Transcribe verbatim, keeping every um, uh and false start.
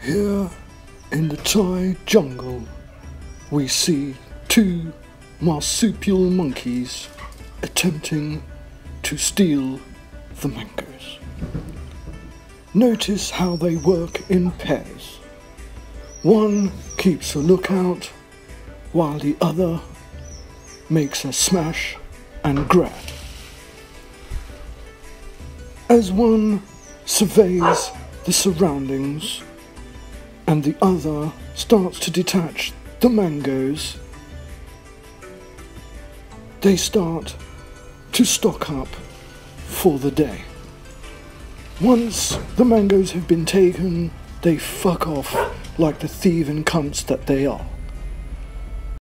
Here in the Thai jungle, we see two marsupial monkeys attempting to steal the mangoes. Notice how they work in pairs. One keeps a lookout while the other makes a smash and grab. As one surveys the surroundings and the other starts to detach the mangoes, they start to stock up for the day. Once the mangoes have been taken, they fuck off like the thieving cunts that they are.